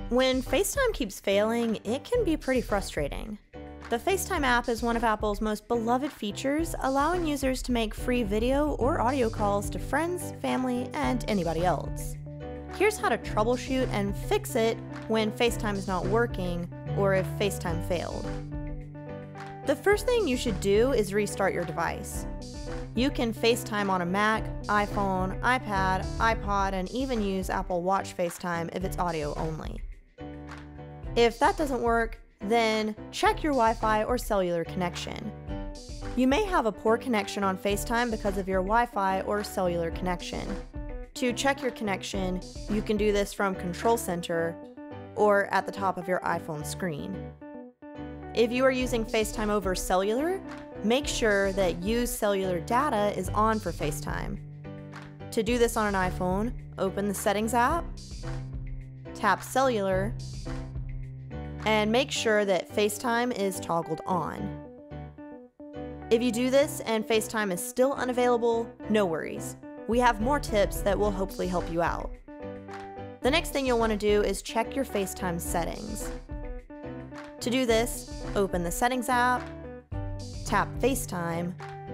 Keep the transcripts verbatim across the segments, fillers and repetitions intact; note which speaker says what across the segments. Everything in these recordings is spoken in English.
Speaker 1: When FaceTime keeps failing, it can be pretty frustrating. The FaceTime app is one of Apple's most beloved features, allowing users to make free video or audio calls to friends, family, and anybody else. Here's how to troubleshoot and fix it when FaceTime is not working or if FaceTime failed. The first thing you should do is restart your device. You can FaceTime on a Mac, iPhone, iPad, iPod, and even use Apple Watch FaceTime if it's audio only. If that doesn't work, then check your Wi-Fi or cellular connection. You may have a poor connection on FaceTime because of your Wi-Fi or cellular connection. To check your connection, you can do this from Control Center or at the top of your iPhone screen. If you are using FaceTime over cellular, make sure that Use Cellular Data is on for FaceTime. To do this on an iPhone, open the Settings app, tap Cellular, and make sure that FaceTime is toggled on. If you do this and FaceTime is still unavailable, no worries. We have more tips that will hopefully help you out. The next thing you'll want to do is check your FaceTime settings. To do this, open the Settings app, tap FaceTime,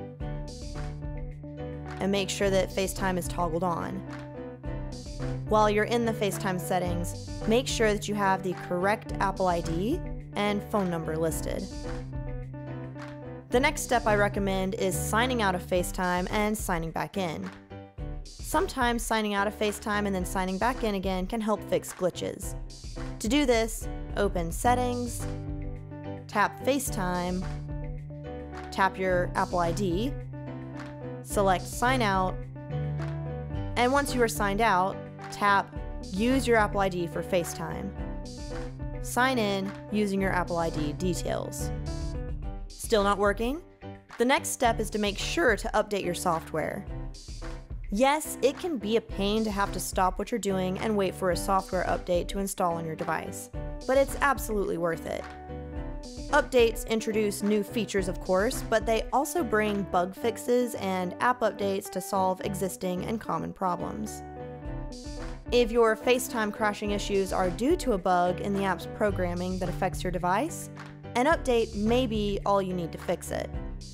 Speaker 1: and make sure that FaceTime is toggled on. While you're in the FaceTime settings, make sure that you have the correct Apple I D and phone number listed. The next step I recommend is signing out of FaceTime and signing back in. Sometimes signing out of FaceTime and then signing back in again can help fix glitches. To do this, open Settings, tap FaceTime, tap your Apple I D, select Sign Out, and once you are signed out, tap Use your Apple I D for FaceTime. Sign in using your Apple I D details. Still not working? The next step is to make sure to update your software. Yes, it can be a pain to have to stop what you're doing and wait for a software update to install on your device, but it's absolutely worth it. Updates introduce new features, of course, but they also bring bug fixes and app updates to solve existing and common problems. If your FaceTime crashing issues are due to a bug in the app's programming that affects your device, an update may be all you need to fix it.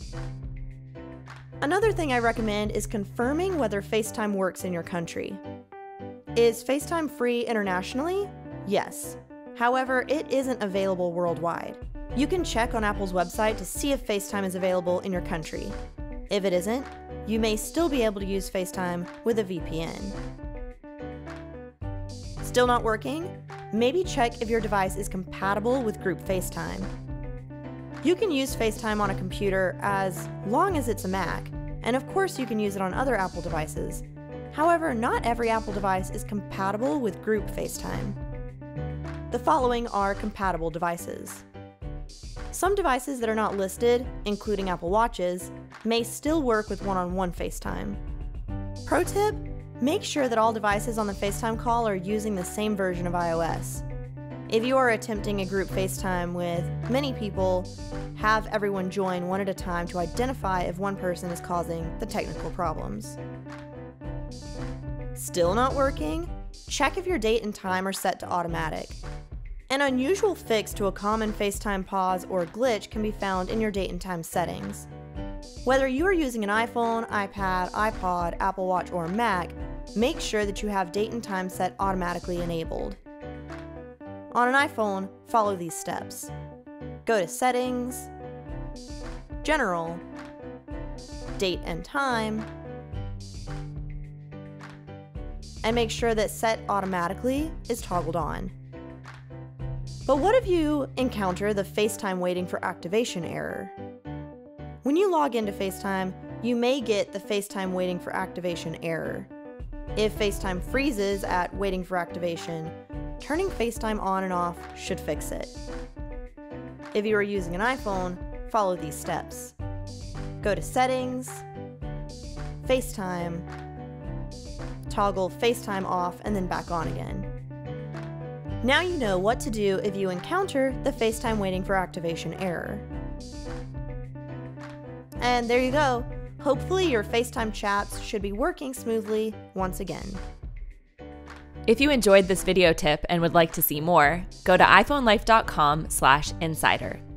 Speaker 1: Another thing I recommend is confirming whether FaceTime works in your country. Is FaceTime free internationally? Yes. However, it isn't available worldwide. You can check on Apple's website to see if FaceTime is available in your country. If it isn't, you may still be able to use FaceTime with a V P N. Still not working? Maybe check if your device is compatible with group FaceTime. You can use FaceTime on a computer as long as it's a Mac, and of course you can use it on other Apple devices. However, not every Apple device is compatible with group FaceTime. The following are compatible devices. Some devices that are not listed, including Apple Watches, may still work with one-on-one FaceTime. Pro tip: make sure that all devices on the FaceTime call are using the same version of iOS. If you are attempting a group FaceTime with many people, have everyone join one at a time to identify if one person is causing the technical problems. Still not working? Check if your date and time are set to automatic. An unusual fix to a common FaceTime pause or glitch can be found in your date and time settings. Whether you are using an iPhone, iPad, iPod, Apple Watch, or Mac, make sure that you have date and time set automatically enabled. On an iPhone, follow these steps. Go to Settings, General, Date and Time, and make sure that Set Automatically is toggled on. But what if you encounter the FaceTime waiting for activation error? When you log into FaceTime, you may get the FaceTime waiting for activation error. If FaceTime freezes at waiting for activation, turning FaceTime on and off should fix it. If you are using an iPhone, follow these steps. Go to Settings, FaceTime, toggle FaceTime off and then back on again. Now you know what to do if you encounter the FaceTime waiting for activation error. And there you go. Hopefully your FaceTime chats should be working smoothly once again.
Speaker 2: If you enjoyed this video tip and would like to see more, go to iphone life dot com slash insider.